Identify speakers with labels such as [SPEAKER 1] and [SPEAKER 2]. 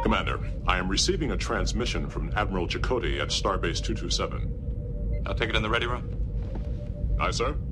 [SPEAKER 1] Commander, I am receiving a transmission from Admiral Chakote at Starbase 227.
[SPEAKER 2] I'll take it in the ready room.
[SPEAKER 1] Aye, sir.